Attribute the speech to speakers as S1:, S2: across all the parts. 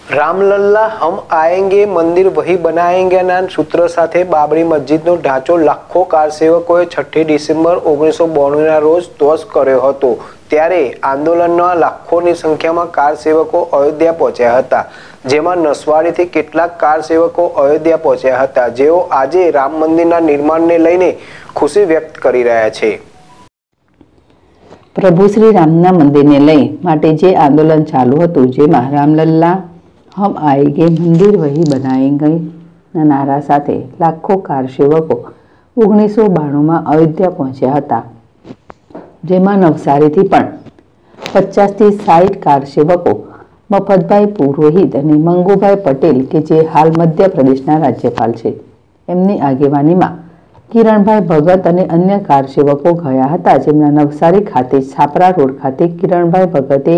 S1: रामलल्ला हम आएंगे मंदिर वही बनाएंगे ना सूत्र साथे बाबरी मस्जिदનો ઢાંચો લાખો કાર સેવકોએ 6 ડિસેમ્બર 1992 ના રોજ ધ્વસ્ત કર્યો હતો। ત્યારે આંદોલનના લાખોની સંખ્યામાં કાર સેવકો અયોધ્યા પહોંચ્યા હતા, જેમાં નસવાડીથી કેટલાક કાર સેવકો અયોધ્યા પહોંચ્યા હતા, જેઓ આજે રામ મંદિરના નિર્માણને લઈને ખુશી વ્યક્ત કરી રહ્યા છે।
S2: પ્રભુ શ્રી રામના મંદિરને લઈ માટે જે આંદોલન ચાલુ હતું, જેમાં રામલલ્લા हम आएंगे मंदिर वही बनाएंगे ना नारा साथे लाखों कार सेवको 1992 में अयोध्या पहुंच्या हता, जेमां नवसारीथी पण 50 થી 60 कार सेवको मफतभाई पुरोहित અને મંગુભાઈ પટેલ કે જે હાલ મધ્યપ્રદેશના રાજ્યપાલ છે, એમની આગેવાનીમાં કિરણભાઈ ભગત અને અન્ય કાર સેવકો ગયા હતા, જેમના નવસારી ખાતે છાપરા રોડ ખાતે કિરણભાઈ ભગતે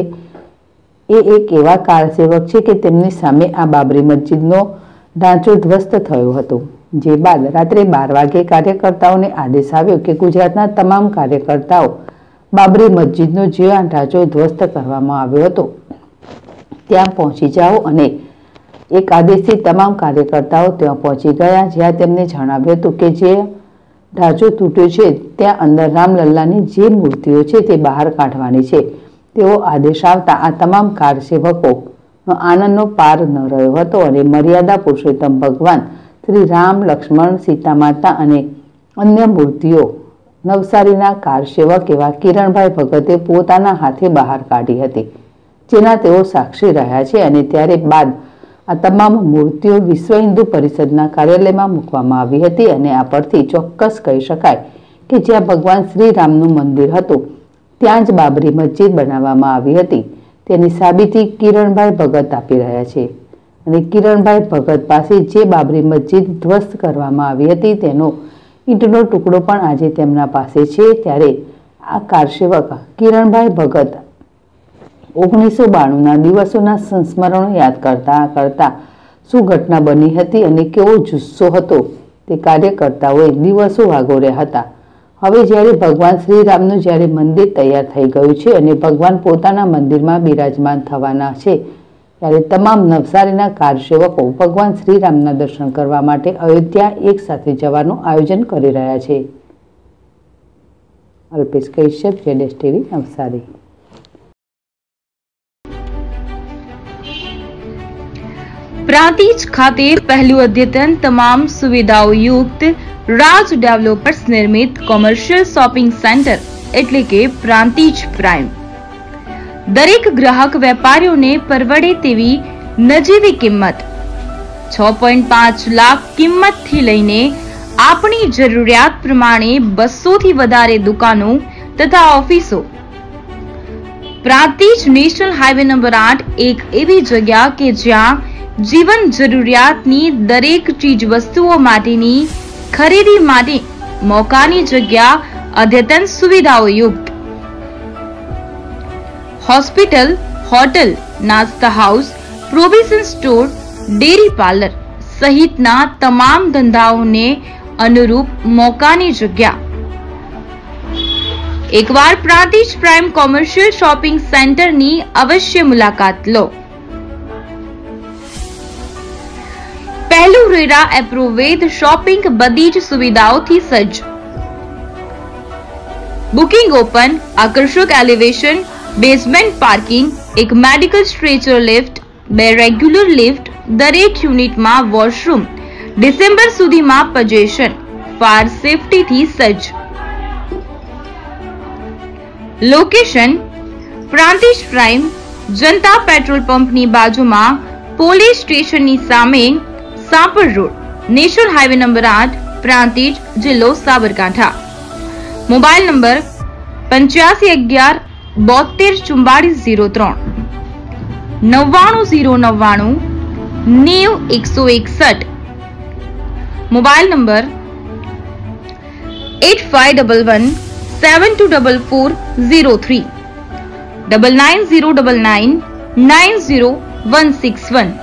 S2: एक एवा कार सेवक है कि तेमनी सामे आ बाबरी मस्जिदनो ढांचो ध्वस्त थयो हतो, जे बाद रात्रे 12 वागे कार्यकर्ताओं ने आदेश आव्यो कि गुजरातना तमाम कार्यकर्ताओ बाबरी मस्जिदनो जे आ ढांचो ध्वस्त करवामां आव्यो हतो त्यां पहोंची जाओ अने एक आदेशथी तमाम कार्यकर्ताओ त्यां पहोंची गया, ज्यां तेमणे जणाव्युं हतुं कि जे ढांचो तूट्यो छे त्यां अंदर रामलल्लानी जे मूर्तिओ छे ते बहार काढवानी छे। तेओ आदेश आवता आ तमाम कार सेवको आनंदनो पार न रह्यो हतो अने मर्यादा पुरुषोत्तम भगवान श्री राम, लक्ष्मण, सीता माता अने अन्य मूर्तिओ नवसारीना कार सेवक एवा किरणभाई भगते पोताना हाथे बहार काढी हती, जेना तेओ साक्षी रह्या छे। अने त्यारे बाद आ तमाम मूर्तिओ विश्व हिंदू परिषदना कार्यालयमां मूकवामां आवी हती अने आ परथी चोक्कस कही शकाय के ज्यां भगवान श्री रामनुं मंदिर हतुं त्यां ज बाबरी मस्जिद बनाववामां आवी हती, तेनी साबीती किरणभाई भगत आपी रह्या छे। अने किरणभाई भगत पासे जे बाबरी मस्जिद ध्वस्त करवामां आवी हती तेनो ईंटनो टुकड़ो पण आजे तेमना पासे छे। त्यारे आ कारसेवक किरणभाई भगत 1992 ना दिवसोना संस्मरणो याद करता करता शुं घटना बनी हती अने केवो जुस्सो हतो ते कार्यकर्ताओए दिवसो वागोर्या हता। हवे ज्यारे भगवान श्री रामनु ज्यारे मंदिर तैयार थई गयुं छे अने भगवान पोताना मंदिरमां बिराजमान थवाना छे, त्यारे तमाम नवसारीना कार सेवको भगवान श्री रामना दर्शन करवा माटे अयोध्या एक साथे जवानुं आयोजन करी रह्या छे। अल्पेश कैश्यप, जेडेस टीवी, नवसारी।
S3: प्रांतिज खाते पहलू अद्यतन तमाम सुविधाओं युक्त राज डेवलपर्स निर्मित कॉमर्शियल शॉपिंग सेंटर एटले के प्रांतिज प्राइम दरेक ग्राहक वेपारीओने परवड़े तेवी नजीवी किंमत 6.5 लाख किंमत थी लईने आपणी जरूरियात प्रमाणे 200 थी वधारे दुकानों तथा ऑफिसों। प्रांतिज नेशनल हाईवे नंबर 8 एक एवी जग्या के ज्यां जीवन जरूरियातनी दरेक चीज वस्तुओं माटेनी खरीदी माटे मोकानी जग्या अद्यतन सुविधाओं युक्त हॉस्पिटल, होटल, नास्ता house, provision store, dairy parlour सहितना तमाम धंधाओं ने अनुरूप मोकानी जग्या। एक बार Prantij prime commercial shopping centre नी अवश्य मुलाकात लो। पहलू रेरा एप्रोवेद शॉपिंग बदीज सुविधाओं थी सज्ज। बुकिंग ओपन, आकर्षक एलिवेशन, बेसमेंट पार्किंग, एक medical stretcher lift, 2 regular lift, दरेक यूनिट में वॉशरूम, डिसेम्बर सुधी में पजेशन, फायर सेफ्टी थी सज्ज। Location Prantij prime Janata petrol pump नी बाजू में पोलीस स्टेशन नी सामे Sapar road, national highway number 8 Prantij, जिल्लो Sabarkantha. Mobile number 8511 724403 99099 90161। Mobile number 8511 724403 99099 90161।